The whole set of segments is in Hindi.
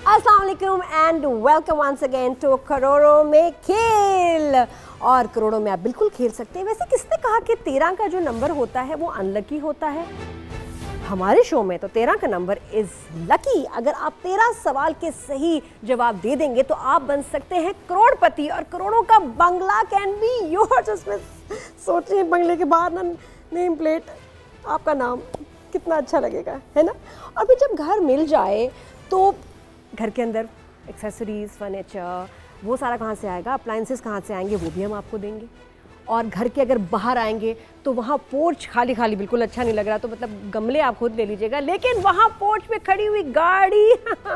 अस्सलाम वालेकुम and welcome once again to करोड़ों में खेल। और करोड़ों में आप बिल्कुल खेल सकते हैं। वैसे किसने कहा कि 13 का जो नंबर होता है वो अनलकी होता है? हमारे शो में तो 13 का नंबर इज लकी। अगर आप 13 सवाल के सही जवाब दे देंगे तो आप बन सकते हैं करोड़पति और करोड़ों का बंगला कैन बी योर्स। उसमें सोचिए बंगले के बाहर ना नेम प्लेट, आपका नाम, कितना अच्छा लगेगा, है ना। और फिर जब घर मिल जाए तो घर के अंदर एक्सेसरीज, फर्नीचर, वो सारा कहाँ से आएगा, अप्लायंसेस कहाँ से आएंगे, वो भी हम आपको देंगे। और घर के अगर बाहर आएंगे तो वहाँ पोर्च खाली खाली बिल्कुल अच्छा नहीं लग रहा, तो मतलब गमले आप खुद ले लीजिएगा, लेकिन वहाँ पोर्च पे खड़ी हुई गाड़ी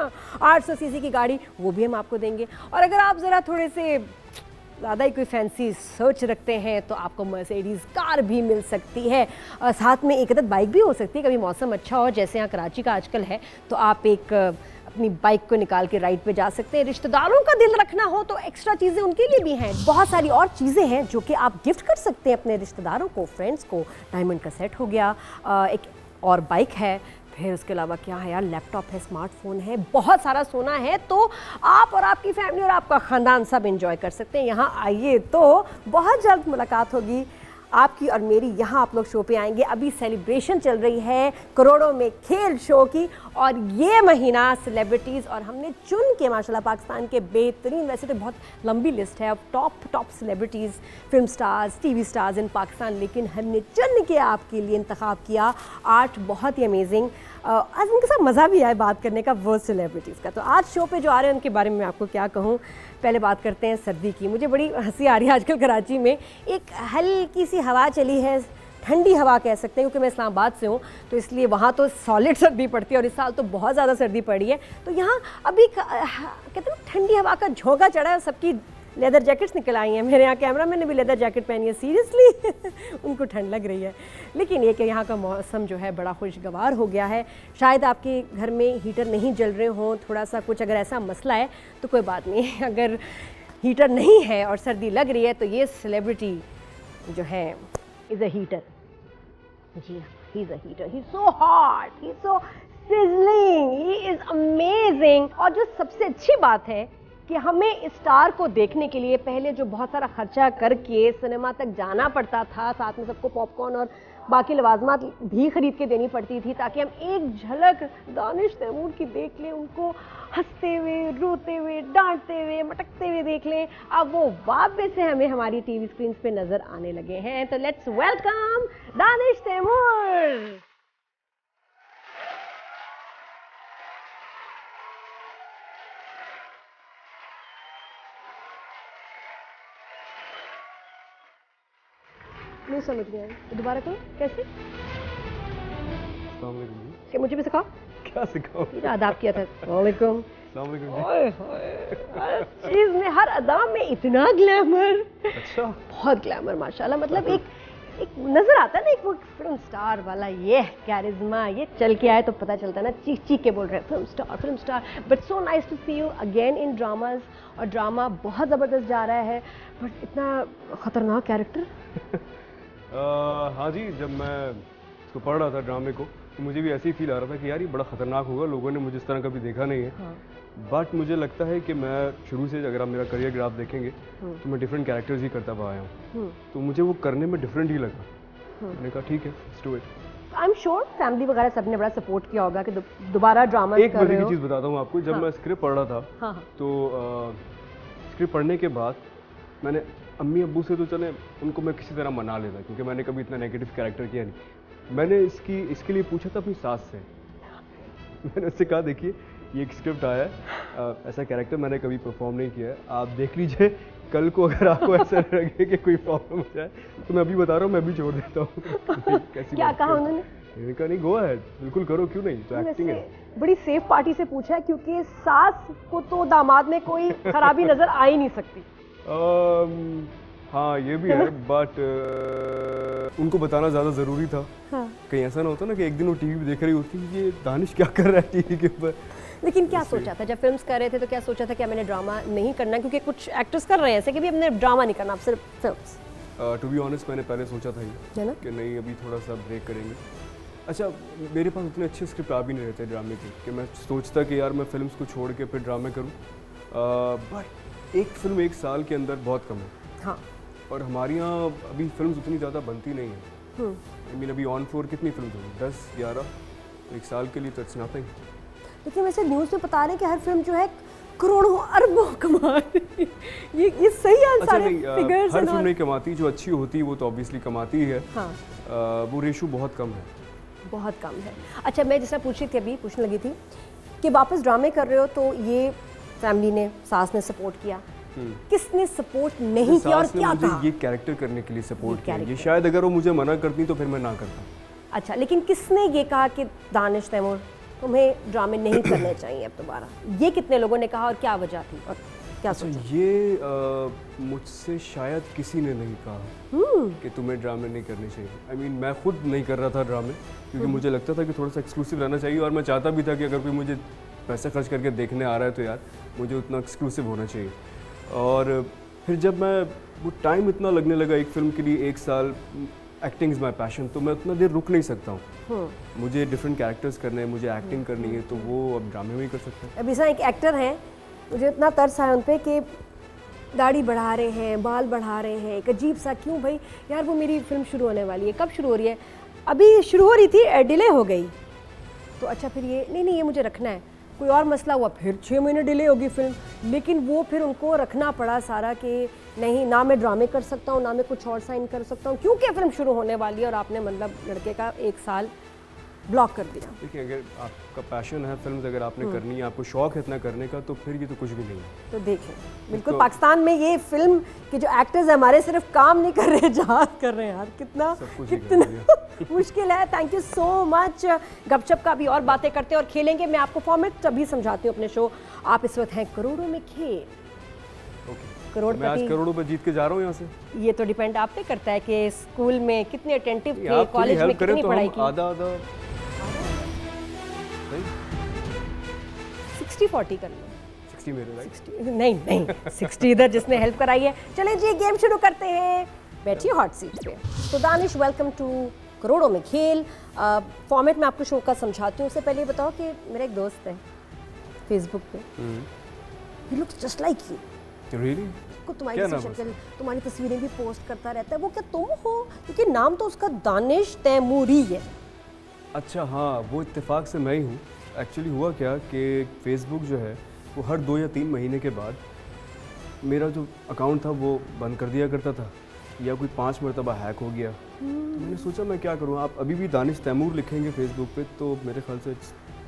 800 सीसी की गाड़ी, वो भी हम आपको देंगे। और अगर आप ज़रा थोड़े से ज़्यादा ही कोई फैंसी सोच रखते हैं तो आपको मर्सिडीज़ कार भी मिल सकती है। साथ में एक अदद बाइक भी हो सकती है। कभी मौसम अच्छा हो जैसे यहाँ कराची का आजकल है तो आप एक अपनी बाइक को निकाल के राइड पे जा सकते हैं। रिश्तेदारों का दिल रखना हो तो एक्स्ट्रा चीज़ें उनके लिए भी हैं। बहुत सारी और चीज़ें हैं जो कि आप गिफ्ट कर सकते हैं अपने रिश्तेदारों को, फ्रेंड्स को। डायमंड का सेट हो गया, एक और बाइक है, फिर उसके अलावा क्या है यार, लैपटॉप है, स्मार्टफोन है, बहुत सारा सोना है। तो आप और आपकी फैमिली और आपका ख़ानदान सब एंजॉय कर सकते हैं। यहाँ आइए तो बहुत जल्द मुलाकात होगी आपकी और मेरी। यहाँ आप लोग शो पे आएंगे। अभी सेलिब्रेशन चल रही है करोड़ों में खेल शो की, और ये महीना सेलिब्रिटीज़ और हमने चुन के माशाल्लाह पाकिस्तान के बेहतरीन, वैसे तो बहुत लंबी लिस्ट है अब, top celebrities, film stars, TV stars in Pakistan, लेकिन हमने चुन के आपके लिए इंतखाब किया 8 बहुत ही अमेजिंग। आज उनके साथ मज़ा भी आया बात करने का, वो सेलिब्रिटीज़ का। तो आज शो पे जो आ रहे हैं उनके बारे में मैं आपको क्या कहूँ। पहले बात करते हैं सर्दी की। मुझे बड़ी हंसी आ रही है आजकल कराची में एक हल्की सी हवा चली है, ठंडी हवा कह सकते हैं, क्योंकि मैं इस्लामाबाद से हूँ तो इसलिए वहाँ तो सॉलिड सर्दी पड़ती है और इस साल तो बहुत ज़्यादा सर्दी पड़ी है। तो यहाँ अभी कहते हैं ठंडी हवा का झोंका चढ़ा है, सबकी लेदर जैकेट्स निकल आई हैं। मेरे यहाँ कैमरा मैंने भी लेदर जैकेट पहनी है, सीरियसली उनको ठंड लग रही है। लेकिन ये कि यहाँ का मौसम जो है बड़ा खुशगवार हो गया है। शायद आपके घर में हीटर नहीं जल रहे हों, थोड़ा सा कुछ अगर ऐसा मसला है तो कोई बात नहीं, अगर हीटर नहीं है और सर्दी लग रही है तो ये सेलिब्रिटी जो है इज़ अ हीटर। जी he is a heater, he is so hot, he is so sizzling, he is amazing. और जो सबसे अच्छी बात है कि हमें इस स्टार को देखने के लिए पहले जो बहुत सारा खर्चा करके सिनेमा तक जाना पड़ता था, साथ में सबको पॉपकॉर्न और बाकी लवाजमात भी खरीद के देनी पड़ती थी ताकि हम एक झलक दानिश तैमूर की देख लें, उनको हंसते हुए, रोते हुए, डांटते हुए, मटकते हुए देख लें। अब वो वापस से हमें हमारी टीवी स्क्रीन पे नजर आने लगे हैं। तो लेट्स वेलकम दानिश तैमूर। नहीं समझ गया, दोबारा करो। कैसे? क्या मुझे भी सिखाओ? क्या सिखाओ? आदाब किया था। वालेकुम। चीज में हर अदा में इतना ग्लैमर। अच्छा। बहुत ग्लैमर माशाल्लाह। मतलब एक नजर आता है ना, एक वो फिल्म स्टार वाला ये कैरिज्मा, ये चल के आए तो पता चलता है ना, चीख चीख के बोल रहे हैं film star. But so nice to see you again in dramas. और ड्रामा बहुत ज़बरदस्त जा रहा है, बट इतना खतरनाक कैरेक्टर। हाँ जी, जब मैं इसको पढ़ रहा था ड्रामे को तो मुझे भी ऐसे ही फील आ रहा था कि यार ये बड़ा ख़तरनाक होगा, लोगों ने मुझे इस तरह कभी देखा नहीं है। हाँ। बट मुझे लगता है कि मैं शुरू से, अगर आप मेरा करियर ग्राफ देखेंगे तो मैं डिफरेंट कैरेक्टर्स ही करता पाया हूँ, तो मुझे वो करने में डिफरेंट ही लगा। मैंने कहा ठीक है, let's do it. I am sure family वगैरह सबने बड़ा सपोर्ट किया होगा कि दोबारा ड्रामा एक मजे की चीज़ बताता हूँ आपको। जब मैं स्क्रिप्ट पढ़ रहा था तो स्क्रिप्ट पढ़ने के बाद मैंने अम्मी अब्बू से तो चले, उनको मैं किसी तरह मना लेता क्योंकि मैंने कभी इतना नेगेटिव कैरेक्टर किया नहीं। मैंने इसके लिए पूछा था अपनी सास से। मैंने उससे कहा देखिए ये एक स्क्रिप्ट आया है, ऐसा कैरेक्टर मैंने कभी परफॉर्म नहीं किया है, आप देख लीजिए, कल को अगर आपको ऐसा लगे कि कोई प्रॉब्लम हो जाए तो मैं अभी बता रहा हूँ, मैं भी छोड़ देता हूँ। क्या कहा उन्होंने? मैंने कहा नहीं, गो अहेड, बिल्कुल करो, क्यों नहीं, तो एक्टिंग है। बड़ी सेफ पार्टी से पूछा है क्योंकि सास को तो दामाद में कोई खराबी नजर आ ही नहीं सकती। हाँ ये भी है, बट उनको बताना ज़्यादा ज़रूरी था। हाँ। कहीं ऐसा ना होता ना कि एक दिन वो टीवी देख रही होती कि ये दानिश क्या कर रहा है टीवी के ऊपर। लेकिन क्या सोचा था जब फिल्म्स कर रहे थे, तो क्या सोचा था कि मैंने ड्रामा नहीं करना, क्योंकि कुछ एक्टर्स कर रहे हैं ऐसे कि भी हमने ड्रामा नहीं करना, अब सिर्फ फिल्म्स। टू बी ऑनेस्ट मैंने पहले सोचा था ही कि नहीं, अभी थोड़ा सा ब्रेक करेंगे, अच्छा, मेरे पास उतने अच्छे स्क्रिप्ट आ भी नहीं रहते ड्रामे के कि मैं सोचता कि यार मैं फिल्म्स को छोड़ के फिर ड्रामे करूँ, बट एक फिल्म एक साल के अंदर बहुत कम है। हाँ। और हमारे यहाँ अभी फिल्म्स उतनी ज़्यादा बनती नहीं है। आई मीन अभी ऑन फ्लोर कितनी फिल्म होंगी, 10-11 एक साल के लिए, तो इट्स नथिंग। लेकिन वैसे न्यूज़ में बता रहे हैं कि हर फिल्म जो है करोड़ों अरबों कमा रही है। ये सही है? अच्छा नहीं, हर फिल्म नहीं कमाती, जो अच्छी होती है वो तो ऑब्वियसली कमाती है। हाँ। वो रेशो बहुत कम है, बहुत कम है। अच्छा, मैं जैसा पूछ रही थी अभी, पूछने लगी थी कि वापस ड्रामे कर रहे हो तो ये फैमिली ने, सास ने सपोर्ट किया, किसने सपोर्ट नहीं किया और क्या कहा? ये कैरेक्टर करने के लिए सपोर्ट किया। ये शायद अगर वो मुझे मना करती तो फिर मैं ना करता। अच्छा, लेकिन किसने ये कहा कि दानिश तैमूर तुम्हें ड्रामे नहीं करने चाहिए अब दोबारा? ये कितने लोगों ने कहा और क्या वजह थी और क्या सोचा? ये मुझसे शायद किसी ने नहीं कहा कि तुम्हें ड्रामे नहीं करने चाहिए। आई मीन मैं खुद नहीं कर रहा था ड्रामे, क्योंकि मुझे लगता था कि थोड़ा सा एक्सक्लूसिव रहना चाहिए, और मैं चाहता भी था कि अगर कोई मुझे पैसा खर्च करके देखने आ रहा है तो यार मुझे उतना एक्सक्लूसिव होना चाहिए। और फिर जब मैं वो टाइम इतना लगने लगा एक फिल्म के लिए, 1 साल, एक्टिंग इज़ माई पैशन, तो मैं उतना देर रुक नहीं सकता हूँ। मुझे डिफरेंट कैरेक्टर्स करने हैं, मुझे एक्टिंग करनी है, तो वो अब ड्रामे में ही कर सकते हैं। अभी सा एक एक्टर हैं, मुझे इतना तरस आया उन पर कि दाढ़ी बढ़ा रहे हैं, बाल बढ़ा रहे हैं, एक अजीब सा, क्यों भाई यार वो मेरी फिल्म शुरू होने वाली है, कब शुरू हो रही है? अभी शुरू हो रही थी, डिले हो गई, तो अच्छा फिर ये नहीं ये मुझे रखना है, कोई और मसला हुआ, फिर 6 महीने डिले होगी फिल्म, लेकिन वो फिर उनको रखना पड़ा सारा कि नहीं, ना मैं ड्रामे कर सकता हूँ, ना मैं कुछ और साइन कर सकता हूँ, क्योंकि फिल्म शुरू होने वाली है, और आपने मतलब लड़के का 1 साल ब्लॉक कर दिया। देखिए, अगर आपका पैशन है फिल्म, अगर आपने करनी है, आपको शौक है इतना करने का, तो फिर ये तो कुछ भी नहीं है। तो देखें, बिल्कुल तो पाकिस्तान में ये फिल्म के जो एक्टर्स हैं हमारे, सिर्फ काम नहीं कर रहे, जहाज कर रहे हैं यार, कितना मुश्किल है। Thank you so much. गपशप का भी और बातें करते हैं और खेलेंगे। मैं आपको फॉर्मेट तभी समझाती हूँ अपने शो। आप इस वक्त हैं करोड़ों में खेल। मैं आज करोड़ों पे जीत के जा रहा हूँ यहाँ से। ये तो डिपेंड आप पे करता है कि स्कूल में कितने अटेंटिव थे, कॉलेज में कितनी पढ़ाई की। आधा 60-40 कर लो। 60 मेरे, राइट? नहीं 60 इधर जिसने हेल्प कराई है। चलें जी, गेम शुरू करते हैं। बैठिए हॉट सीट पे। तो दानिश, वेलकम टू करोड़ों में खेल। फॉर्मेट में आपको शो का समझाती हूँ। उससे पहले बताओ कि मेरा एक दोस्त है फेसबुक पे, ही looks just like you. Really? तुम्हारी शक्ल, तुम्हारी तस्वीरें भी पोस्ट करता रहता है। वो क्या तुम हो? क्योंकि नाम तो उसका दानिश तैमूरी है। अच्छा हाँ, वो इत्तेफाक से मैं ही हूँ। एक्चुअली हुआ क्या कि फेसबुक जो है वो हर 2 या 3 महीने के बाद मेरा जो अकाउंट था वो बंद कर दिया करता था, या कोई 5 मरतबा हैक हो गया। तो मैंने सोचा मैं क्या करूँ। आप अभी भी दानिश तैमूर लिखेंगे फेसबुक पे तो मेरे ख्याल से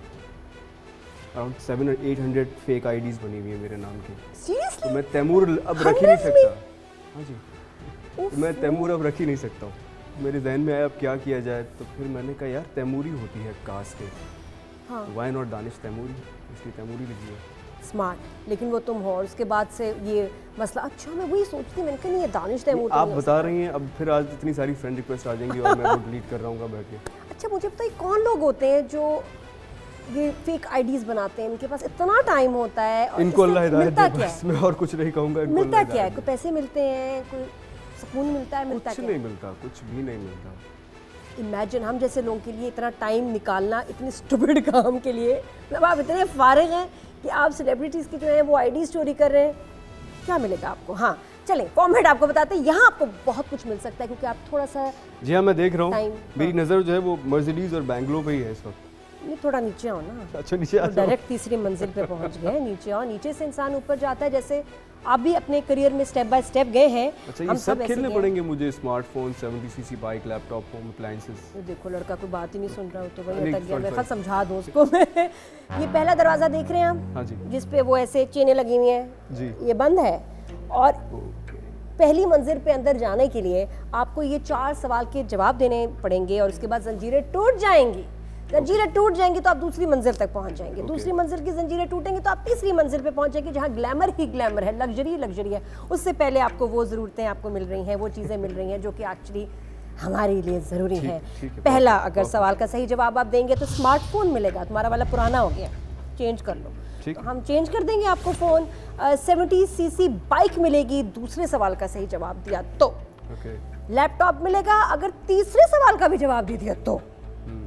अराउंड 700-800 फेक आईडीज़ बनी हुई है मेरे नाम की। Seriously? तो मैं तैमूर अब रख ही नहीं सकता। हाँ जी, तो मैं तैमूर अब रख ही नहीं सकता हूँ। मेरे जहन में आया अब क्या किया जाए, तो फिर मैंने कहा यार तैमूरी होती है कास्ट एक, हाँ, वाई नॉट दानिश तैमूरी, इसलिए तैमूरी लिख दिया। स्मार्ट। लेकिन वो तुम हो, और उसके बाद से ये मसला। अच्छा, मैं वही सोचती, मैंने कहा नहीं ये दानिश तैमूर। आप बता रही हैं, अब फिर आज इतनी सारी फ्रेंड रिक्वेस्ट आ जाएंगी और मैं वो डिलीट कर रहा हूँ बैठ के। अच्छा मुझे बताइए, कौन लोग होते हैं जो ये फेक आईडीज बनाते हैं? इनके पास इतना टाइम होता है और इनको अल्लाह हिदायत दे, बस मैं और कुछ नहीं कहूँगा। मिलता क्या है? कोई पैसे मिलते हैं, कोई सुकून मिलता है? मिलता कुछ नहीं मिलता, कुछ भी नहीं मिलता। इमेजिन हम जैसे लोगों के लिए इतना टाइम निकालना, इतने स्टूपिड काम के लिए। मतलब आप इतने फारिग हैं कि आप सेलिब्रिटीज़ की जो है वो आईडी चोरी कर रहे हैं। क्या मिलेगा आपको? हाँ चलें, फॉर्मेट आपको बताते हैं। यहाँ आपको बहुत कुछ मिल सकता है क्योंकि आप थोड़ा सा। जी हाँ, मैं देख रहा हूँ, मेरी नज़र जो है वो मर्सिडीज और बैंगलोर पे ही है इस वक्त। नहीं, थोड़ा नीचे आओ ना। अच्छा, नीचे आओ। डायरेक्ट तीसरी मंजिल पे पहुंच गए। नीचे आओ, नीचे से इंसान ऊपर जाता है। जैसे आप भी अपने करियर में स्टेप बाय स्टेप गए हैं। अच्छा, ये सब खेलने पड़ेंगे मुझे? Smartphone, 70cc bike, laptop, home appliances. देखो लड़का कोई बात ही नहीं सुन रहा हो तो भाई अटक गया। मैं खैर समझा दूं उसको मैं। ये पहला दरवाजा देख रहे हैं हम? हाँ जी। जिस पे वो ऐसे चेनें लगी हुई हैं जी, ये बंद है। और पहली मंजिल पे अंदर जाने के लिए आपको ये 4 सवाल के जवाब देने पड़ेंगे और उसके बाद जंजीरें टूट जाएंगी। जंजीरें टूट जाएंगी तो आप दूसरी मंजिल तक पहुंच जाएंगे। दूसरी मंजिल की जंजीरें टूटेंगी तो आप तीसरी मंजिल पे पहुंच जाएंगे, जहां ग्लैमर ही ग्लैमर है, लग्जरी है। उससे पहले आपको वो ज़रूरतें आपको मिल रही हैं, वो चीज़ें मिल रही हैं जो कि एक्चुअली हमारे लिए ज़रूरी है। पहला अगर सवाल का सही जवाब आप देंगे तो स्मार्टफोन मिलेगा। तुम्हारा वाला पुराना हो गया, चेंज कर लो। तो हम चेंज कर देंगे आपको फ़ोन। 70cc बाइक मिलेगी दूसरे सवाल का सही जवाब दिया तो। लैपटॉप मिलेगा अगर तीसरे सवाल का भी जवाब दे दिया तो।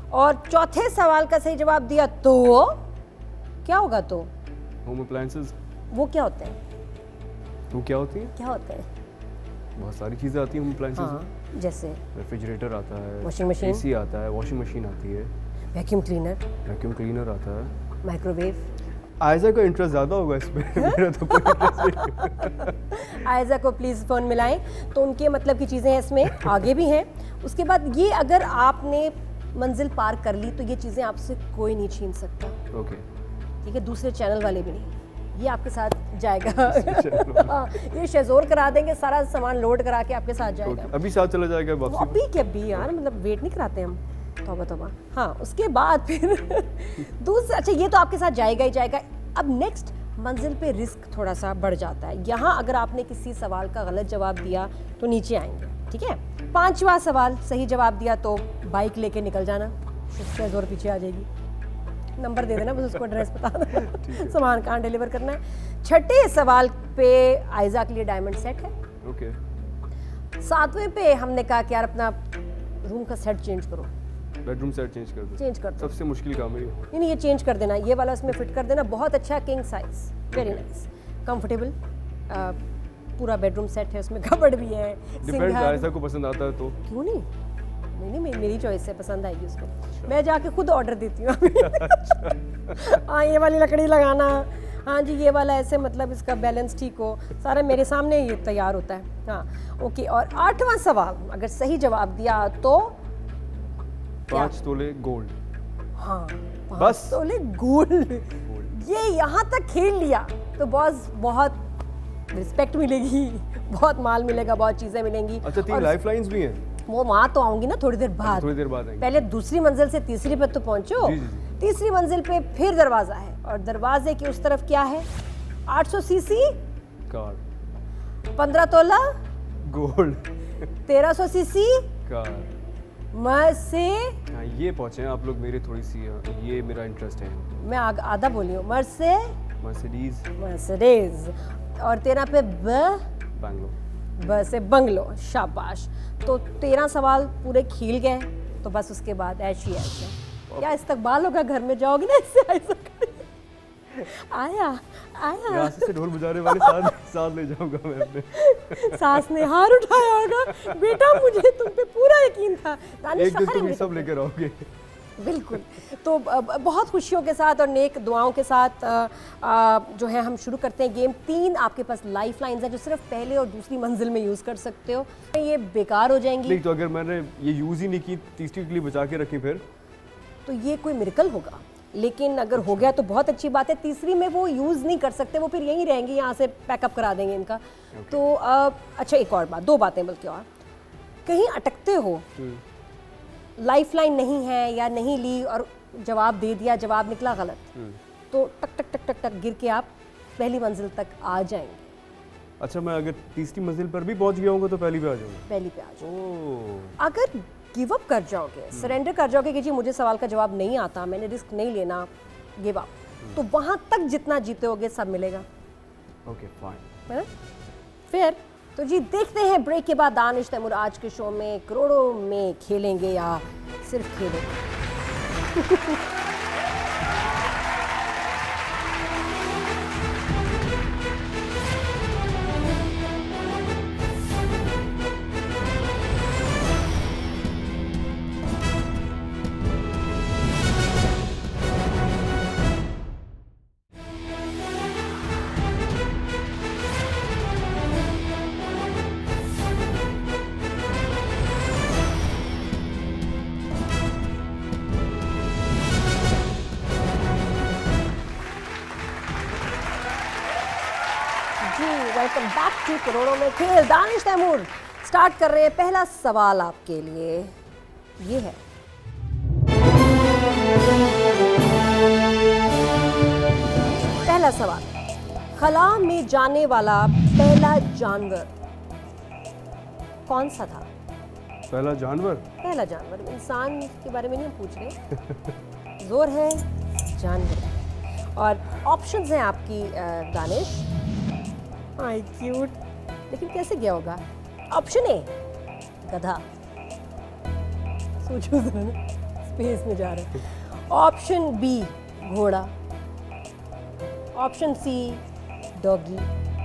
और चौथे सवाल का सही जवाब दिया तो क्या होगा? तो होम अप्लायंसेस। वो क्या होते हैं? वो क्या होती है? क्या होते हैं? बहुत सारी चीजें आती हैं होम अप्लायंसेस में। हाँ, जैसे रेफ्रिजरेटर आता है, वॉशिंग मशीन, एसी आता है, वॉशिंग मशीन आती है, वैक्यूम क्लीनर आता है, माइक्रोवेव। आयजा का इंटरेस्ट ज्यादा होगा इसमें। मेरा तो कोई इंटरेस्ट नहीं। आयजा को प्लीज फोन मिलाएं। तो उनके मतलब की चीजें हैं इसमें, आगे भी हैं। उसके बाद ये अगर आपने मंजिल पार कर ली तो ये चीजें आपसे कोई नहीं छीन सकता। ओके। ठीक है, दूसरे चैनल वाले भी नहीं, ये आपके साथ जाएगा। हाँ, ये शेजोर करा देंगे, सारा सामान लोड करा के आपके साथ जाएगा। अभी साथ चला जाएगा वापसी? अभी क्या भी यार, मतलब वेट नहीं कराते हम। तौबा। हाँ, उसके बाद फिर दूसरा, अच्छा ये तो आपके साथ जाएगा ही जाएगा। अब नेक्स्ट मंजिल पे रिस्क थोड़ा सा बढ़ जाता है। यहाँ अगर आपने किसी सवाल का गलत जवाब दिया तो नीचे आएंगे। ठीक है, 5वां सवाल सही जवाब दिया तो बाइक लेके निकल जाना, शेजोर पीछे आ जाएगी। नंबर दे देना, बस उसको एड्रेस बता देना, सामान कहाँ डिलीवर करना है। 6ठे सवाल पे आयजा के लिए डायमंड सेट है। ओके। 7वें पे हमने कहा कि यार अपना रूम का सेट चेंज करो, बेडरूम सेट चेंज कर दो। सबसे मुश्किल काम है ये। नहीं, ये चेंज कर देना, ये वाला उसमें फिट कर देना। बहुत अच्छा, king size, very nice, comfortable पूरा बेडरूम सेट है, उसमें कबर्ड भी है। डिपेंड, आयजा को पसंद आता है तो क्यों नहीं? नहीं, मेरी चॉइस से पसंद आएगी उसको। मैं जाके खुद ऑर्डर देती हूँ। हाँ, ये वाली लकड़ी लगाना, हाँ जी ये वाला ऐसे, मतलब इसका बैलेंस ठीक हो, सारा मेरे सामने ये तैयार होता है। हाँ ओके। और 8वां सवाल अगर सही जवाब दिया तो 5 तोले गोल्ड। हाँ, 5 बस तोले गोल्ड। ये यहाँ तक खेल लिया तो बॉस बहुत रिस्पेक्ट मिलेगी, बहुत माल मिलेगा, बहुत चीजें मिलेंगी। अच्छा, 3 लाइफलाइंस भी हैं। वो वहाँ तो आऊंगी ना थोड़ी देर बाद। पहले दूसरी मंजिल से तीसरी पे तो पहुंचो। जी। तीसरी मंजिल पे फिर दरवाजा है और दरवाजे की उस तरफ क्या है? 800 सीसी कार, 15 तोला गोल्ड, 1300 सीसी कार। मर्से। हाँ, ये पहुंचे हैं आप लोग मेरी थोड़ी सी, ये मेरा इंटरेस्ट है। मैं आधा बोली हूँ। मर्सिडीज। और 13 पे बैंगलो। ब से बंगलो। शाबाश। तो 13 सवाल पूरे खिल गए, तो बस उसके बाद ऐश ही ऐश है। क्या इस्तकबाल होगा, घर में जाओगे ना इससे? आया यहाँ से ढोल बजाने वाले साथ ले जाऊंगा मैं अपने। सास ने हार उठाया होगा, बेटा मुझे तुम पे पूरा यकीन था। एक दिन तुम सब लेकर आओगे। बिल्कुल। तो बहुत खुशियों के साथ और नेक दुआओं के साथ जो है हम शुरू करते हैं गेम। 3 आपके पास लाइफ लाइन्स हैं जो सिर्फ पहले और दूसरी मंजिल में यूज़ कर सकते हो। ये बेकार हो जाएंगी। नहीं, तो अगर मैंने ये यूज़ ही नहीं की, तीसरी के लिए बचा के रखी फिर तो ये कोई मिरेकल होगा। लेकिन अगर हो गया तो बहुत अच्छी बात है। तीसरी में वो यूज़ नहीं कर सकते, वो फिर यहीं रहेंगी, यहाँ से पैकअप करा देंगे इनका। तो अच्छा, एक और बात, 2 बातें बल्कि और, कहीं अटकते हो, लाइफ लाइन नहीं है या नहीं ली और जवाब दे दिया, जवाब निकला गलत, तो टक टक टक टक टक गिर के आप पहली मंजिल तक आ जाएंगे। अच्छा, मैं अगर तीसरी मंजिल पर भी पहुंच गया हूँ तो पहली पे आ जाऊंगा? पहली पे आ जाओ। अगर गिव अप कर जाओगे, सरेंडर कर जाओगे कि जी मुझे सवाल का जवाब नहीं आता, मैंने रिस्क नहीं लेना, गिव अप, तो वहां तक जितना जीते होगे सब मिलेगा। Okay fine. फिर तो जी देखते हैं ब्रेक के बाद दानिश तैमूर आज के शो में करोड़ों में खेलेंगे या सिर्फ खेलेंगे। वेलकम बैक टू करोड़ों में खेल। दानिश तैमूर स्टार्ट कर रहे हैं। पहला सवाल आपके लिए ये है, पहला सवाल, खला में जाने वाला पहला जानवर कौन सा था? पहला जानवर? पहला जानवर, इंसान के बारे में नहीं पूछ रहे, जोर है जानवर। और ऑप्शंस हैं आपकी दानिश। आई क्यूट, लेकिन कैसे गया होगा? ऑप्शन ए गधा, सोचो जरा, स्पेस में जा रहे हैं। ऑप्शन बी घोड़ा, option C doggy,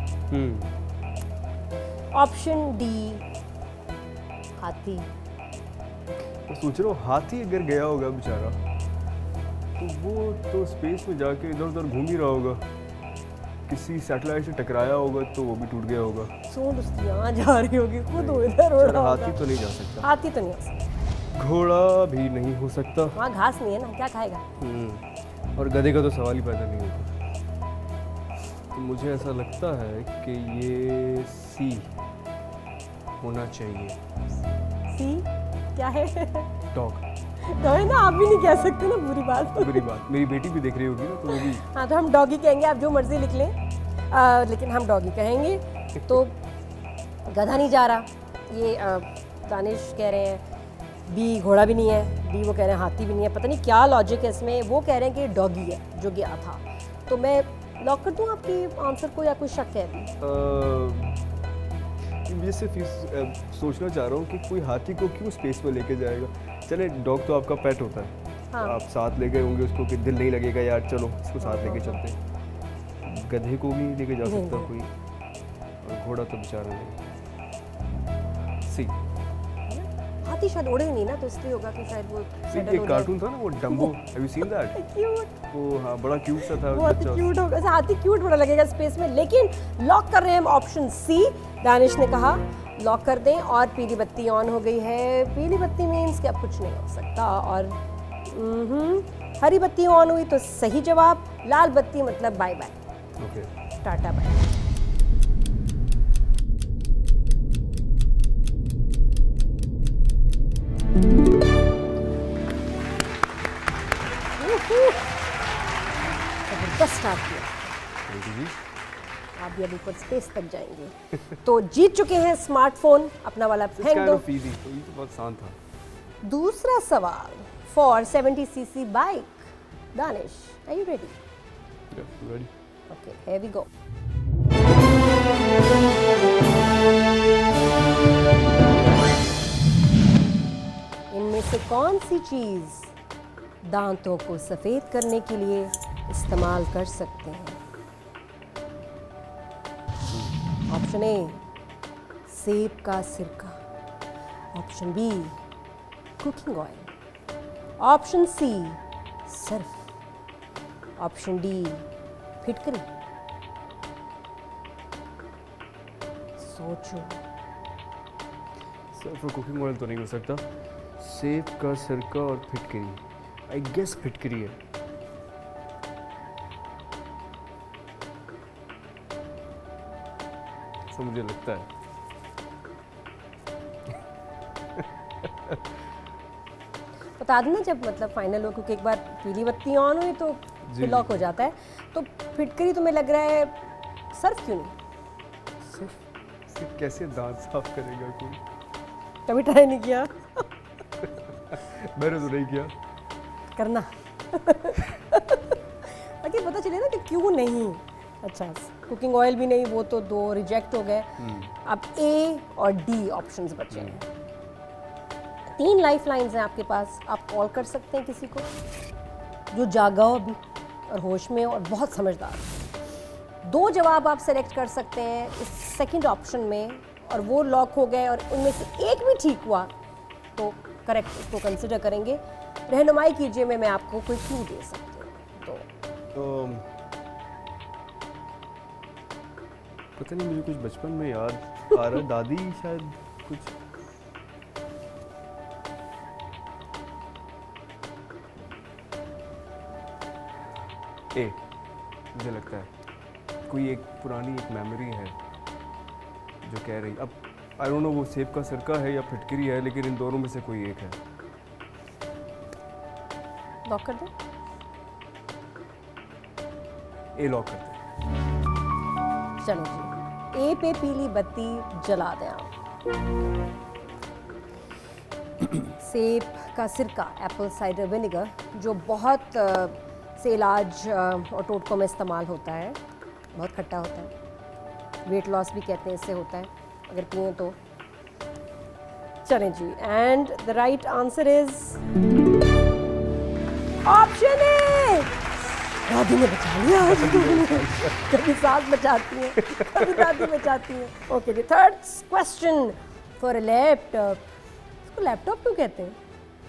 option D हाथी। मैं सोच रहा हूँ हाथी अगर गया होगा बेचारा तो वो तो स्पेस में जाके इधर उधर घूम ही रहा होगा, किसी सैटेलाइट से टकराया होगा तो वो भी टूट गया होगा। सूंड उसकी यहाँ जा रही होगी, खुद इधर उड़ रहा होगा। हाथी तो नहीं जा सकता, हाथी तो नहीं हो सकता, घोड़ा भी नहीं हो सकता, वहाँ घास नहीं है ना, क्या खाएगा। और गधे का तो सवाल ही पैदा नहीं होता। तो मुझे ऐसा लगता है कि ये सी होना चाहिए। सी क्या है? डॉग। तो है ना, आप भी नहीं कह सकते ना, बुरी बात। बुरी बात, मेरी बेटी भी देख रही होगी ना तो वो भी। हाँ तो हम डॉगी कहेंगे, आप जो मर्जी लिख लें, लेकिन हम डॉगी कहेंगे। तो गधा नहीं जा रहा, ये दानिश कह रहे हैं बी घोड़ा भी नहीं है, डी वो कह रहे हैं हाथी भी नहीं है, पता नहीं क्या लॉजिक है इसमें। वो कह रहे हैं कि डॉगी है जो गया था। तो मैं लॉक कर दूँ आपकी आंसर को या कोई शक है अभी? मैं सिर्फ सोचना चाह रहा हूँ कि कोई हाथी को क्यों स्पेस में लेके जाएगा। चले डॉग तो आपका पेट होता है, हाँ। आप साथ ले गए होंगे उसको कि दिल नहीं लगेगा यार चलो इसको साथ लेके चलते हैं। गधे को भी लेके जा सकता कोई, और घोड़ा तो बेचारा नहीं। सी हाथी शायद उड़े नहीं ना, तो इसलिए होगा कि शायद वो एक कार्टून था ना वो Dumbo, have you seen that? Cute, वो हाँ बड़ा क्यूट सा था, बहुत क्यूट होगा। ऐसा हाथी क्यूट बड़ा लगेगा स्पेस में। लेकिन लॉक कर रहे हैं हम ऑप्शन सी, दानिश ने कहा लॉक कर दें, और पीली बत्ती ऑन हो गई है। पीली बत्ती मीन्स कि अब कुछ नहीं हो सकता, और हरी बत्ती ऑन हुई तो सही जवाब, लाल बत्ती मतलब bye bye, okay tata bye. जबरदस्त स्टार्ट किया, आप भी अब ऊपर स्पेस तक जाएंगे। तो जीत चुके हैं स्मार्टफोन, अपना वाला फेंक दो। तो ये तो बहुत आसान था। दूसरा सवाल for 70cc bike, Danish are you ready? Ready. Okay here we go. इनमें से कौन सी चीज दांतों को सफेद करने के लिए इस्तेमाल कर सकते हैं? ऑप्शन ए सेब का सिरका, option B cooking oil, option C Surf, option D फिटकरी। सोचो। सर्फ और कुकिंग ऑयल तो नहीं हो सकता, सेब का सिरका और फिटकरी, आई गेस फिटकरी है। ऐसा मुझे लगता है। बता देना जब मतलब फाइनल हो, क्योंकि एक बार पीली बत्ती ऑन हुई तो लॉक हो जाता है। तो फिटकरी तुम्हें लग रहा है, सर्फ क्यों नहीं? सिर्फ कैसे दांत साफ करेगा कोई? कभी ट्राई नहीं किया? मैंने तो नहीं किया। करना ताकि पता चले ना कि क्यों नहीं। अच्छा कुकिंग ऑयल भी नहीं, वो तो दो रिजेक्ट हो गए। अब ए और डी ऑप्शंस बचे हैं। 3 लाइफ लाइन्स हैं आपके पास, आप कॉल कर सकते हैं किसी को जो जागा हो अभी और होश में और बहुत समझदार। 2 जवाब आप सेलेक्ट कर सकते हैं इस सेकंड ऑप्शन में, और वो लॉक हो गए, और उनमें से एक भी ठीक हुआ तो करेक्ट उसको कंसिडर करेंगे। रहनुमाई कीजिए, मैं आपको कोई क्लू दे सकती हूँ। तो पता नहीं, मुझे कुछ बचपन में याद आ रहा, दादी शायद कुछ। ए मुझे लगता है कोई एक पुरानी एक मेमोरी है जो कह रही, अब आई डोंट नो वो सेब का सिरका है या फिटकरी है, लेकिन इन दोनों में से कोई एक है। लॉक कर दो। ए लॉक कर दो। चलो जी, ए पे पीली बत्ती जला दें आप। सेब का सिरका, एप्पल साइडर विनेगर, जो बहुत से इलाज और टोटकों में इस्तेमाल होता है, बहुत खट्टा होता है, वेट लॉस भी कहते हैं इससे होता है अगर पिए तो। चलें जी, and the right answer is question है। दादी ने बचा लिया। कभी सास बचाती है, कभी दादी बचाती है। ओके जी, third question for a laptop. इसको लैपटॉप क्यों कहते हैं?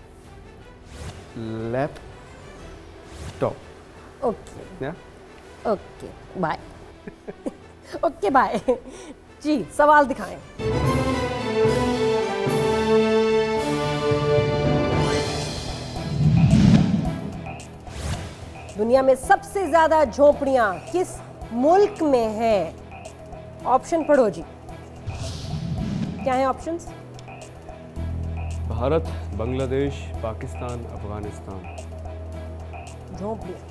Laptop. Okay okay bye. Okay bye जी। सवाल दिखाएं। दुनिया में सबसे ज्यादा झोपड़ियां किस मुल्क में है? ऑप्शन पढ़ो जी। क्या है ऑप्शंस? भारत, बांग्लादेश, पाकिस्तान, अफगानिस्तान। झोपड़ियां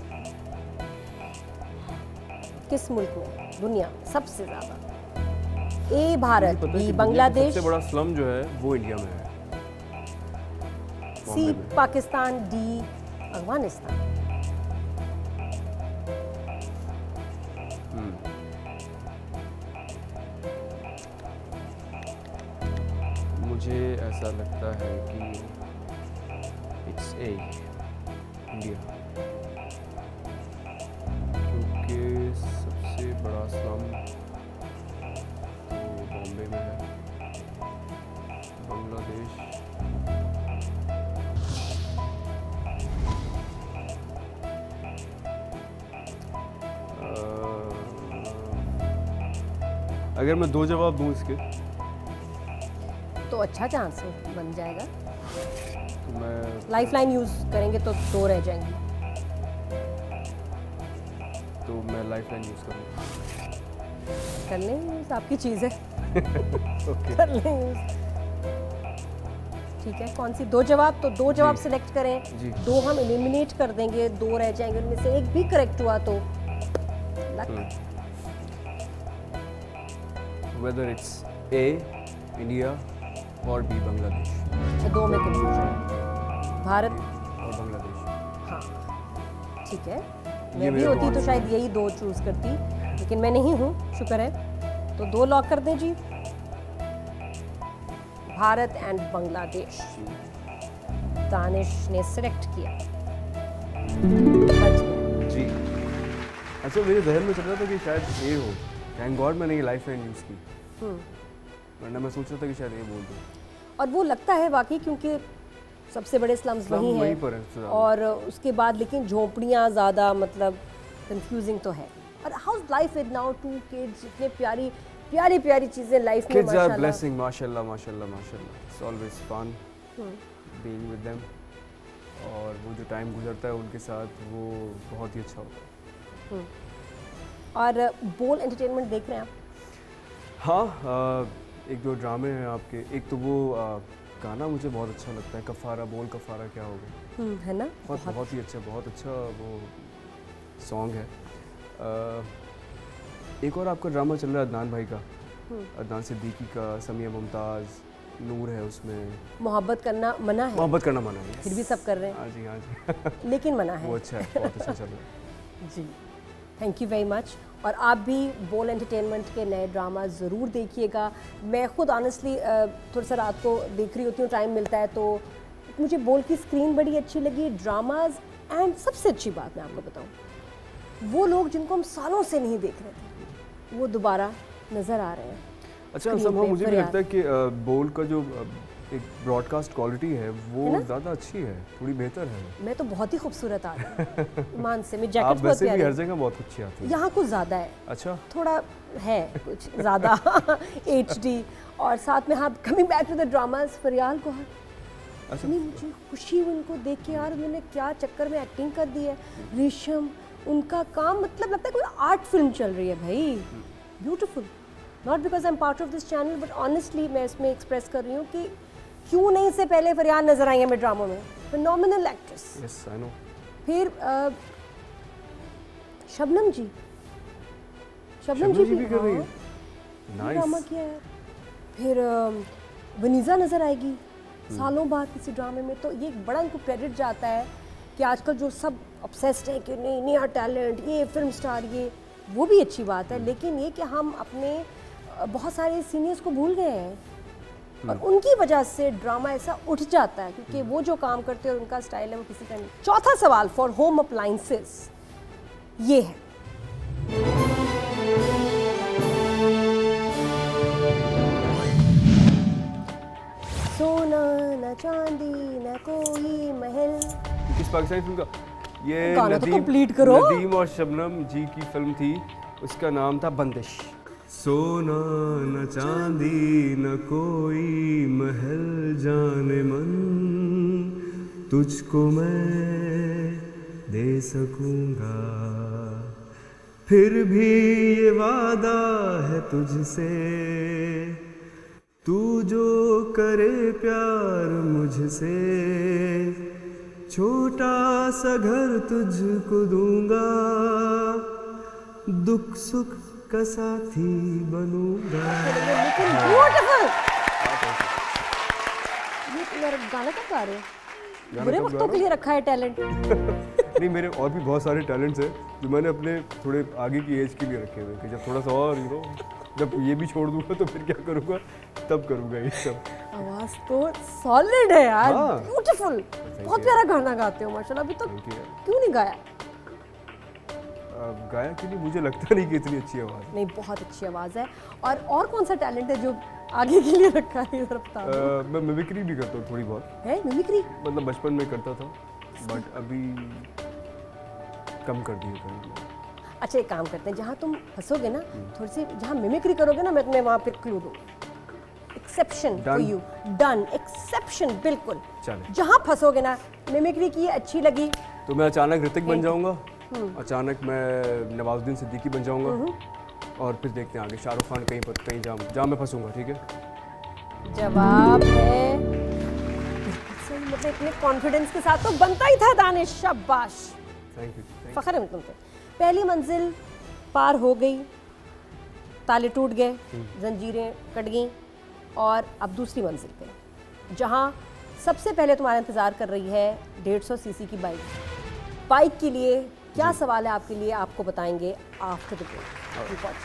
किस मुल्क में दुनिया में सबसे ज्यादा? ए भारत, बी बांग्लादेश, सबसे बड़ा स्लम जो है वो इंडिया में है। C Pakistan, D Afghanistan. मुझे ऐसा लगता है कि इट्स ए इंडिया, क्योंकि सबसे बड़ा स्लम तो बॉम्बे में है। बांग्लादेश अगर मैं दो जवाब दूं इसके तो अच्छा चांस बन जाएगा। तो मैं लाइफलाइन यूज करेंगे तो दो रह जाएंगी। तो मैं लाइफलाइन यूज करूँगा। कर लें यूज, आपकी चीज़ है। ओके कर लें यूज। ठीक है, कौन सी? दो जवाब, तो दो जवाब सिलेक्ट करें जी। दो हम एलिमिनेट कर देंगे, दो रह जाएंगे, उनमें से एक भी करेक्ट हुआ तो luck. Whether it's A India और बी बांग्लादेश। दो में कंफ्यूजन है, भारत और बांग्लादेश। हाँ ठीक है, मैं भी होती तो शायद यही दो चूज करती, लेकिन मैं नहीं हूँ, शुक्र है। तो दो लॉक कर दें जी, भारत एंड बांग्लादेश। दानिश ने सिलेक्ट किया जी। अच्छा, मेरे जहन में चल रहा था कि शायद ए हो। थैंक गॉड मैंने ये लाइफलाइन यूज की, वरना मैं सोच रहा था कि शायद ए बोल दूं। और वो लगता है वाकई, क्योंकि सबसे बड़े स्लम्स वहीं हैं और उसके बाद लेकिन झोपड़ियाँ ज़्यादा, मतलब कंफ्यूजिंग तो है। और house life is now, 2 kids, इतने प्यारी प्यारी प्यारी चीज़ें लाइफ में। किड्स आर ब्लेसिंग, माशाल्लाह माशाल्लाह माशाल्लाह। It's always fun being with them, और वो जो टाइम गुजरता है उनके साथ वो बहुत ही अच्छा होता है। और बोल एंटरटेनमेंट देख रहे हैं आप? हाँ, एक दो ड्रामे हैं आपके। एक तो वो गाना मुझे बहुत अच्छा लगता है, कफारा, बोल कफारा क्या होगा, है ना? बहुत ही अच्छा, बहुत अच्छा वो सॉन्ग है। एक और आपका ड्रामा चल रहा है अदनान भाई का, अदनान सिद्दीकी का, समिया मुमताज़, नूर है उसमें। मोहब्बत करना मना है। मोहब्बत करना मना है, फिर भी सब कर रहे हैं। हाँ जी हाँ जी। लेकिन मना है। वो अच्छा है, बहुत अच्छा चल रहा है जी। Thank you very much. और आप भी बोल एंटरटेनमेंट के नए ड्रामा ज़रूर देखिएगा। मैं खुद ऑनेस्टली थोड़ा सा रात को देख रही होती हूँ, टाइम मिलता है तो। मुझे बोल की स्क्रीन बड़ी अच्छी लगी, ड्रामाज, एंड सबसे अच्छी बात मैं आपको बताऊँ, वो लोग जिनको हम सालों से नहीं देख रहे थे वो दोबारा नज़र आ रहे हैं। अच्छा, समहाउ मुझे भी लगता है कि बोल का जो एक ब्रॉडकास्ट क्वालिटी है वो ज़्यादा अच्छी है, थोड़ी बेहतर है। मैं तो बहुत ही खूबसूरत आ रही हूँ मान से, मेरी जैकेट बहुत प्यारी है। हर जगह बहुत अच्छी आती है, यहाँ कुछ ज़्यादा है। अच्छा, थोड़ा है कुछ ज़्यादा HD। और साथ में हाँ, coming back to the dramas, Faryal को अच्छा, मुझे खुशी उनको देख के, यार उन्होंने क्या चक्कर में एक्टिंग कर दी है। रेशम, उनका काम मतलब लगता है कोई आर्ट फिल्म चल रही है भाई, beautiful. Not because I am part of this channel, but honestly मैं इसमें एक्सप्रेस कर रही हूँ कि क्यों नहीं से पहले फरियाद नजर आई है मेरे ड्रामों में। Phenomenal actress. Yes I know. फिर शबनम जी भी कर रही है, नाइस ड्रामा किया है। फिर वनीजा नजर आएगी सालों बाद किसी ड्रामे में, तो ये बड़ा इनको क्रेडिट जाता है कि आजकल जो सब ऑब्सेस्ड हैं कि नहीं नया टैलेंट, ये फिल्म स्टार, ये वो भी अच्छी बात है, लेकिन ये कि हम अपने बहुत सारे सीनियर्स को भूल गए हैं। और उनकी वजह से ड्रामा ऐसा उठ जाता है क्योंकि वो जो काम करते हैं और उनका स्टाइल है वो किसी का नहीं। चौथा सवाल फॉर होम अप्लायंसेस ये है, सोना न चांदी न कोई महल। किस पाकिस्तानी फिल्म का? ये गाना तो कंप्लीट करो। नदीम और शबनम जी की फिल्म थी, उसका नाम था बंदिश। सोना न चांदी न कोई महल जाने मन, तुझको मैं दे सकूंगा, फिर भी ये वादा है तुझसे, तू जो करे प्यार मुझसे, छोटा सा घर तुझको दूंगा, दुख सुख का साथी बनूंगा। ब्यूटीफुल। ये मेरा गाना कब गा रहे हो? बुरे वक्तों के लिए रखा है टैलेंट। नहीं, मेरे और भी बहुत सारे टैलेंट्स हैं जो मैंने अपने थोड़े आगे की एज के लिए रखे हुए कि जब थोड़ा सा और जब ये भी छोड़ दूंगा तो फिर क्या करूंगा, तब करूंगा ये सब। आवाज तो सॉलिड है यार, ब्यूटीफुल। बहुत प्यारा गाना गाते हो माशाल्लाह। अभी तो क्यों नहीं गाया? गाया कि नहीं, मुझे लगता नहीं कि इतनी अच्छी आवाज़। नहीं, बहुत अच्छी आवाज़ है। और कौन सा टैलेंट है जो आगे के लिए रखा है? बता दो। मैं मिमिक्री भी करता हूँ थोड़ी बहुत। है मिमिक्री? मतलब बचपन में करता था बट अभी कम कर दिया। अच्छा, एक काम करते हैं, जहाँ तुम फंसोगे ना थोड़ी सी, जहाँ मिमिक्री करोगे ना, मैं तुम्हें वहाँ फिर क्लू दूँगी। Exception for you. Done. Exception, बिल्कुल। जहाँ फंसोगे ना, मिमिक्री की अच्छी लगी तो मैं अचानक ऋतिक बन जाऊँगा, अचानक मैं नवाजुद्दीन सिद्दीकी बन जाऊंगा, और फिर देखते हैं आगे शाहरुख खान कहीं जहाँ मैं फंसूंगा। ठीक है, जवाब है मतलब इतने कॉन्फिडेंस के साथ तो बनता ही था दानिश। शाबाश, थैंक यू। फख्र है तुम पे। पहली मंजिल पार हो गई, ताले टूट गए, जंजीरें कट गई, और अब दूसरी मंजिल पे जहाँ सबसे पहले तुम्हारा इंतजार कर रही है 150 सीसी की बाइक के लिए क्या सवाल है आपके लिए, आपको बताएंगे आफ्टर द ब्रेक।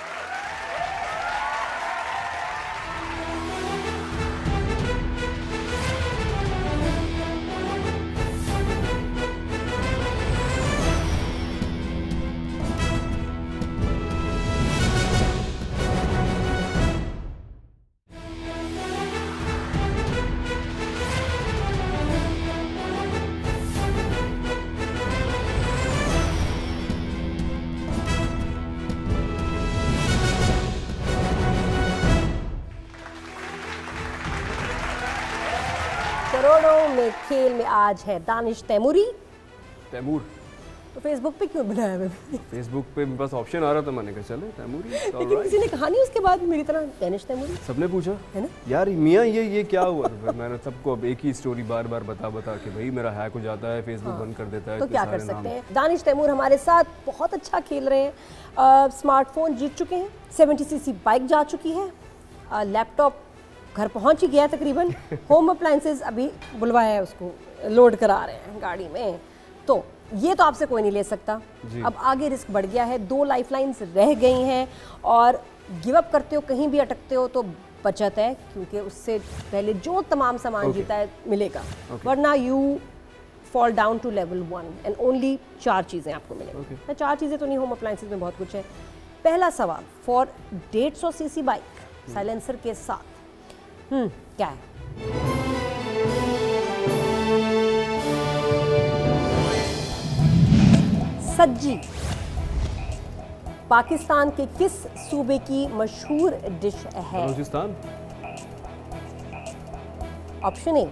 करोड़ों में खेल में आज है दानिश तैमूरी। तैमूर तो फेसबुक पे क्यों बनाया है? फेसबुक पे मेरे पास ऑप्शन आ रहा था, मैंने कहा चले तैमूरी। लेकिन किसी ने कहा नहीं उसके बाद मेरी तरह दानिश तैमूरी? सबने पूछा है ना यार मियाँ ये क्या हुआ? मैंने सबको अब एक ही स्टोरी बार बार बता कि भाई मेरा हैक हो जाता है, फेसबुक बंद कर देता है। तो क्या कर सकते हैं? दानिश तैमूर हमारे साथ बहुत अच्छा खेल रहे हैं, स्मार्टफोन जीत चुके हैं, 70 सीसी बाइक जा चुकी है, लैपटॉप घर पहुंच ही गया तकरीबन, होम अप्लायंसेस अभी बुलवाया है उसको, लोड करा रहे हैं गाड़ी में। तो ये तो आपसे कोई नहीं ले सकता। अब आगे रिस्क बढ़ गया है, 2 लाइफलाइंस रह गई हैं, और गिव अप करते हो, कहीं भी अटकते हो तो बचत है, क्योंकि उससे पहले जो तमाम सामान जीता है मिलेगा, वरना you fall down to level 1 and only 4 चीज़ें आपको मिलेंगी। 4 चीज़ें तो नहीं, होम अप्लायंसेस में बहुत कुछ है। पहला सवाल फॉर 150 सीसी बाइक साइलेंसर के साथ, क्या है? सज्जी पाकिस्तान के किस सूबे की मशहूर डिश है? Balochistan. Option A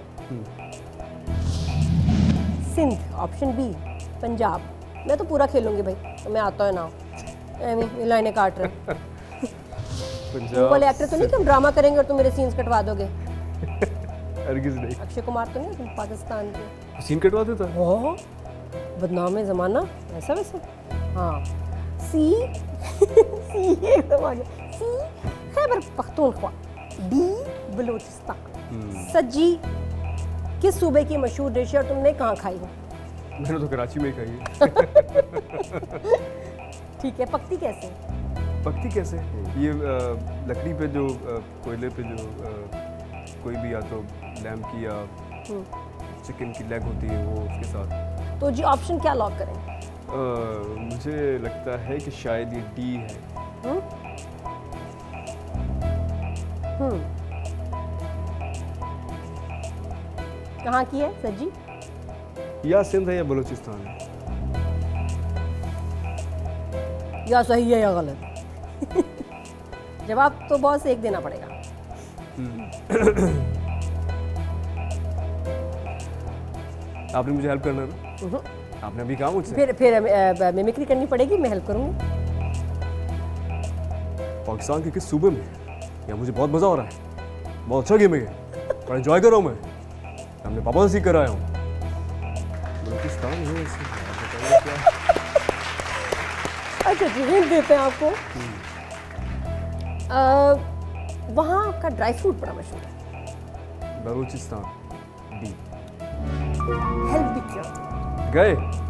Sindh, option B Punjab. मैं तो पूरा खेलूंगी भाई, तो मैं आता है ना, लाइनें काट रहे। पंजाब वाले एक्टर तो नहीं कि हम ड्रामा करेंगे और तुम मेरे सीन्स कटवा दोगे? हरगिज़ नहीं। अक्षय कुमार तो नहीं तुम पाकिस्तान के? सीन कटवा देता है। ओह, बदनाम है ज़माना, ऐसा वैसे। हाँ, सी एकदम आ गया। C Khyber Pakhtunkhwa, D Balochistan. सज्जी किस सूबे की मशहूर डिश है और तुमने कहाँ खाई हो? मैंने तो कराची में खाई है। ठीक है, पकती कैसे? पकती कैसे? ये लकड़ी पे जो कोयले पे जो कोई भी, या तो लैम्ब की या चिकन की लेग होती है वो, उसके साथ। तो जी ऑप्शन क्या लॉक करें? मुझे लगता है कि शायद ये डी है। कहाँ की है सर जी? या सिंध है या बलूचिस्तान है। या सही है या गलत? जवाब तो बहुत एक देना पड़ेगा। आपने मुझे हेल्प करना ना? आपने अभी कहा मुझसे। फिर मिमिक्री करनी पड़ेगी, मैं हेल्प करूंगी। पाकिस्तान के किस सूबे में? या मुझे बहुत मजा आ रहा है, बहुत अच्छा गेम है ये, बड़ा एंजॉय कर रहा हूँ मैं। हमने पापा से सीख कर आया हूँ। बलूचिस्तान है बताइए क्या? अच्छा जी, हिंट देते हैं आपको। वहाँ का ड्राई फ्रूट बड़ा मशहूर है। बलूचिस्तान। डी। हेल्प भी किया। गए?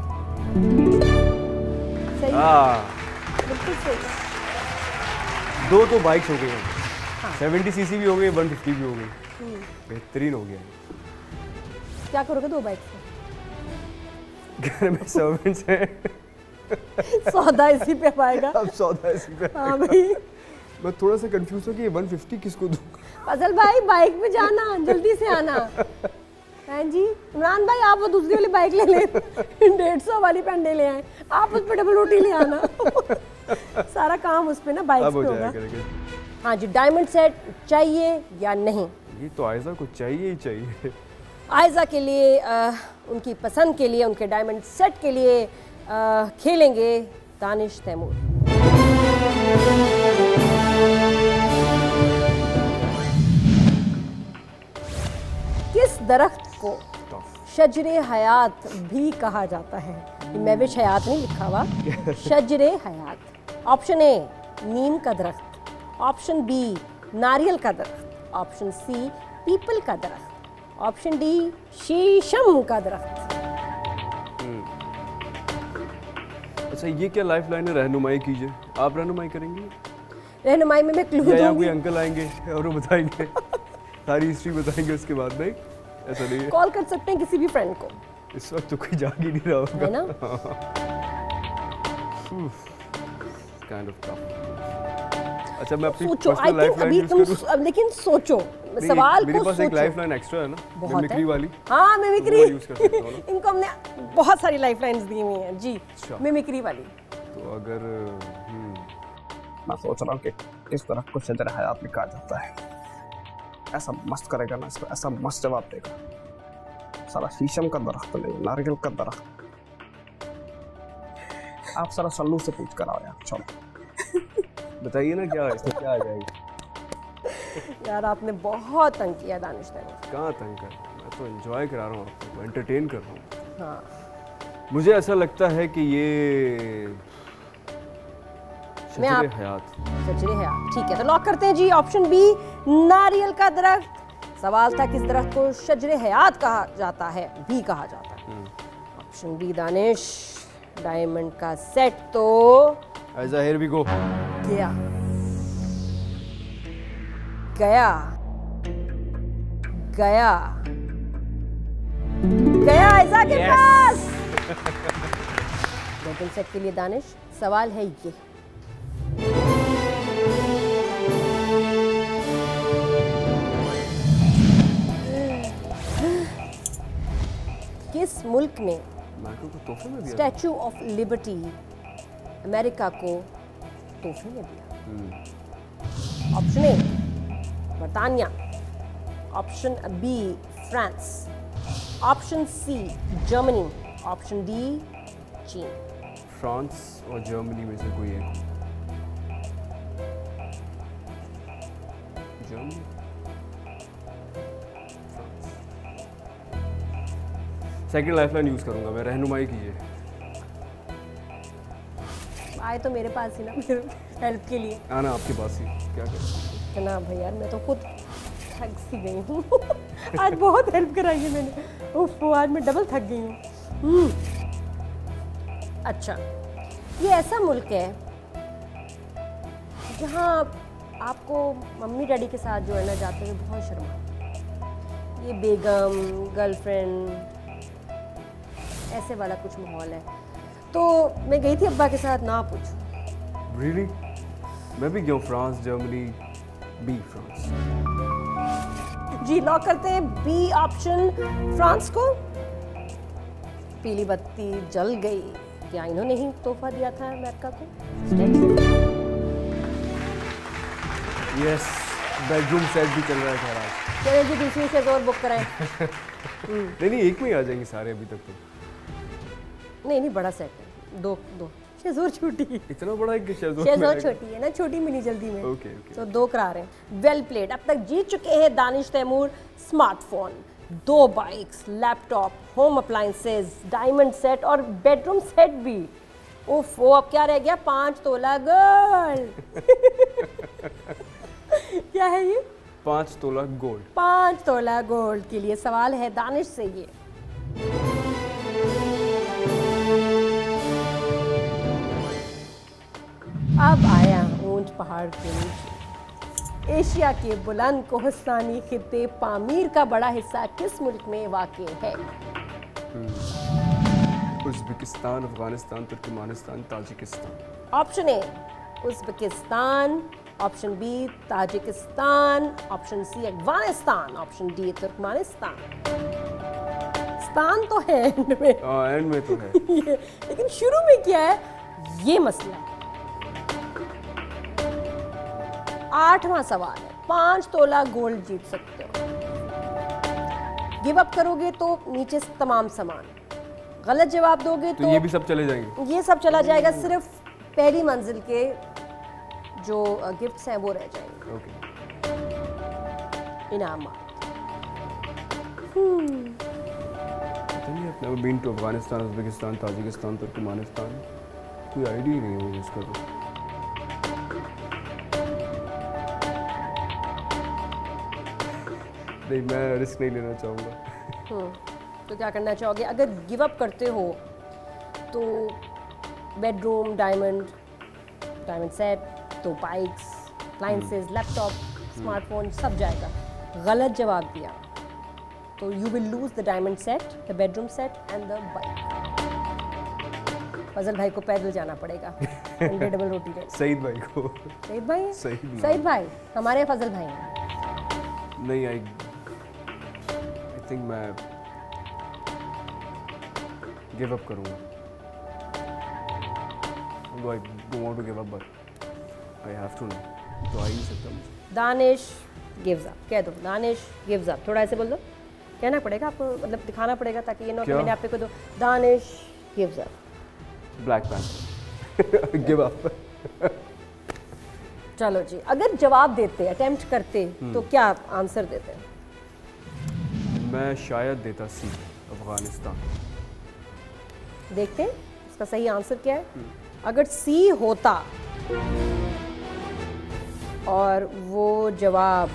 सही। बिल्कुल सही। दो तो बाइक्स हो गई हैं। 70 सीसी भी हो गई, 150 भी हो गई। बेहतरीन हो गया। क्या करोगे दो बाइक से? घर में सर्वेंट्स हैं। सौदा इसी पे पाएगा। अब सौदा इसी पे। हाँ भाई। मैं थोड़ा सा कंफ्यूज हूँ कि ये 150 किसको दूँ? फजल भाई बाइक पे जाना, जल्दी से आना। हाँ जी, इमरान भाई आप वो दूसरी वाली बाइक ले लें, 150 वाली पे अंडे ले आए, आप उस पे डबल रोटी ले आना। सारा काम उस पे ना बाइक पे होगा। हाँ जी, डायमंड सेट चाहिए या नहीं? ये तो आयजा को चाहिए ही चाहिए। आयजा के लिए उनकी पसंद के लिए, उनके डायमंड सेट के लिए खेलेंगे दानिश तैमूर। किस दरख्त को शजरे हयात भी कहा जाता है? महविश हयात नहीं लिखा हुआ, शजरे हयात। ऑप्शन ए नीम का दरख्त, ऑप्शन बी नारियल का दरख्त, ऑप्शन सी पीपल का दरख्त, ऑप्शन डी शीशम का दरख्त। अच्छा, ये क्या लाइफ लाइन है? रहनुमाई कीजिए। आप रहनुमाई करेंगी? रहनुमाई में मैं क्लू दूंगी। कोई अंकल आएंगे और वो बताएंगे, सारी हिस्ट्री बताएंगे उसके बाद। नहीं, ऐसा नहीं है। कॉल कर सकते हैं किसी भी फ्रेंड को। इस वक्त तो कोई जाग ही नहीं रहा होगा, है ना? Kind of tough. अच्छा, मैं अपनी सोचो, पर्सनल लाइफ लाइन यूज करूं? लेकिन सोचो, सवाल को मेरे पास एक सोचो। लाइफ लाइन एक्स्ट्रा है ना, मिमिक्री वाली। हाँ, मिमिक्री यूज कर सकता हूं ना। इनको हमने बहुत सारी लाइफ लाइन्स दी हुई हैं जी। मिमिक्री वाली। तो अगर मैं सोच रहा हूँ कि किस तरह को शजर हयात में कहा जाता है। ऐसा मस्त करेगा ना, इसको ऐसा मस्त जवाब देगा। सारा शीशम का दरख्त नहीं, नारियल का दरख्त। आप सारा सल्लू से पूछ कर आओ यार। चलो बताइए ना क्या है इसमें, क्या आ जाएगा? यार आपने बहुत तंग किया दानिश तैमूर। कहाँ तंग कर? मैं तो एंजॉय करा रहा हूँ आपको, एंटरटेन कर रहा हूँ। हाँ, मुझे ऐसा लगता है कि ये शजरे हयात। शजरे हयात, ठीक है, तो लॉक करते हैं जी। ऑप्शन बी नारियल का दरख्त। सवाल था किस दरख्त को शजरे हयात कहा जाता है, भी कहा जाता है। Option B Danish. डायमंड का सेट तो ऐसा हियर वी गो। गया गया गया गया ऐसा के पास। डायमंड सेट के लिए दानिश सवाल है ये। किस मुल्क ने स्टैचू ऑफ लिबर्टी अमेरिका को तोहफे में दिया? ऑप्शन ए बर्तानिया, option B France, option C Germany, option D चीन। फ्रांस और जर्मनी में से कोई एक। जर्मनी, सेकंड लाइफलाइन यूज करूंगा मैं, रहनुमाई कीजिए। आए तो मेरे पास ही ना, मेरे हेल्प के लिए आना आपके पास ही, क्या करें ना भाई यार, मैं तो खुद थक सी गई हूँ। आज बहुत हेल्प कराई है मैंने, उफ, आज मैं डबल थक गई हूँ। अच्छा, ये ऐसा मुल्क है जहाँ आपको मम्मी डैडी के साथ जो है ना जाते हुए बहुत शर्म आती है। ये बेगम, गर्लफ्रेंड, ऐसे वाला कुछ माहौल है। तो मैं गई थी अब्बा के साथ, ना पूछो। Really? मैं भी गया हूँ फ्रांस, जर्मनी, बी फ्रांस। जी लॉक करते हैं बी ऑप्शन फ्रांस को। पीली बत्ती जल गई। क्या इन्होंने ही तोहफा दिया था अमेरिका को? यस, बेडरूम सेट भी चल रहा है खैर आज। चलिए जी दूसरी शेज और बुक कराएं। नहीं, एक में ही आ जाएंगे सारे अभी तक तो। नहीं बड़ा सेट है, दो शेज और छोटी। इतना बड़ा है कि शेज और छोटी है ना, छोटी मिली जल्दी में। ओके। तो 2 करा रहे हैं। Well played. अब तक जीत चुके हैं Danish Taimur smartphone, 2 bikes, laptop, home appliances, diamond set और बेडरूम सेट भी। उफ, वो अब क्या रह गया? 5 तोला गोल्ड। क्या है ये? 5 तोला गोल्ड। 5 तोला गोल्ड के लिए सवाल है दानिश से ये। अब आया ऊंट पहाड़ के नीचे। एशिया के बुलंद कोहस्तानी खित्ते पामीर का बड़ा हिस्सा किस मुल्क में वाक़ है? Uzbekistan, Afghanistan, Turkmenistan, Tajikistan. Option A Uzbekistan, option B Tajikistan, option C Afghanistan, option D Turkmenistan. स्तान तो है एंड में। एंड में तो है। लेकिन शुरू में क्या है, ये मसला है। 8वां सवाल है। 5 तोला गोल्ड जीत सकते हो। गिव अप करोगे तो नीचे तमाम सामान, गलत जवाब दोगे तो ये भी सब चले जाएंगे। ये सब चला जाएगा, सिर्फ पहली मंजिल के जो गिफ्ट्स हैं वो रह जाएंगे। ओके। इनामात। I've been to Afghanistan, Uzbekistan, Tajikistan, Turkmenistan. कोई आइडिया ही नहीं है मुझे इसका तो। नहीं, मैं रिस्क नहीं लेना चाहूँगा। तो क्या करना चाहोगे? अगर गिव अप करते हो तो bedroom, diamond set, 2 bikes, appliances, laptop, smartphone सब जाएगा। गलत जवाब दिया तो you will lose the diamond set, the bedroom set and the bike. Fazal भाई को पैदल जाना पड़ेगा डबल रोटी लेने। सईद भाई को। सईद भाई हमारे फजल भाई हैं। नहीं, आई थिंक मैं गिव अप करूँगा। I don't want to give up, but I have to know. तो आ ही नहीं सकता मुझे। दानिश गिव्स अप कह दो। Danish gives up. थोड़ा ऐसे बोल दो। कहना पड़ेगा आपको, मतलब दिखाना पड़ेगा ताकि ये ना कि मैंने आपको दो। Danish gives up. Black panther. Give up. चलो जी, अगर जवाब देते, अटेम्प्ट करते तो क्या आंसर देते? मैं शायद देता सी, अफगानिस्तान। देखते हैं इसका सही आंसर क्या है। अगर सी होता और वो जवाब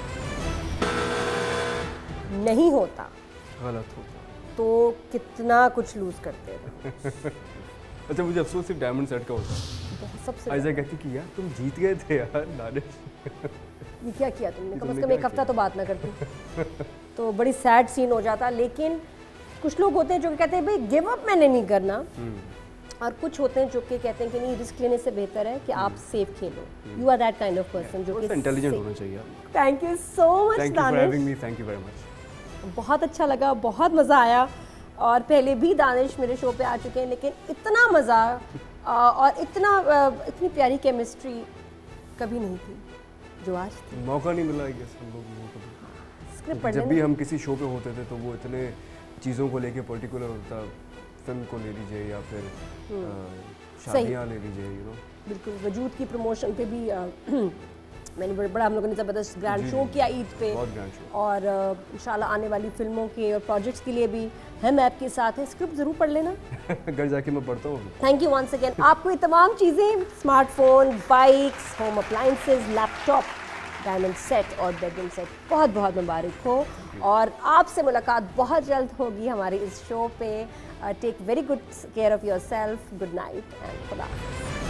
नहीं होता, गलत होता, तो कितना कुछ लूज करते हैं। अच्छा, मुझे अफसोस सिर्फ डायमंड सेट का होता। सबसे ऐसा कहती कि यार तुम जीत गए थे यार दानिश। ये क्या किया तुमने? कम से कम एक हफ्ता तो बात ना करती तो बड़ी सैड सीन हो जाता। लेकिन कुछ लोग होते हैं जो कहते हैं भाई गिव अप मैंने नहीं करना, और कुछ होते हैं जो कि कहते हैं कि नहीं, रिस्क लेने से बेहतर है कि आप सेफ खेलो। You are that kind of person जो कि इंटेलिजेंट होना चाहिए। Thank you so much Danish. Thank you for having me. Thank you very much. बहुत अच्छा लगा, बहुत मज़ा आया। और पहले भी दानिश मेरे शो पे आ चुके हैं, लेकिन इतना मज़ा और इतनी प्यारी केमिस्ट्री कभी नहीं थी जो आज थी। मौका नहीं मिला, आई गेस हम लोगों को स्क्रिप्ट जब भी हम किसी शो पे होते थे तो वो इतने चीज़ों को लेके पर्टिकुलर होता। फिल्म को ले लीजिए या फिर शादियाँ ले लीजिए, यू नो। बिल्कुल, वजूद की प्रमोशन पे भी मैंने बड़ा हम लोगों ने ज़बरदस्त ग्रैंड शो किया ईद पे। बहुत ग्रैंड शो। और इंशाल्लाह आने वाली फिल्मों के और प्रोजेक्ट्स के लिए भी हम आपके साथ हैं। स्क्रिप्ट ज़रूर पढ़ लेना। घर जाके मैं पढ़ता हूँ। Thank you once again. आपको ये तमाम चीज़ें, smartphone, bikes, home appliances, laptop, diamond set और बेडरूम सेट, बहुत बहुत मुबारक हो। और आपसे मुलाकात बहुत जल्द होगी हमारे इस शो पे। Take very good care of yourself. Good night and खुदा हाफ़िज़।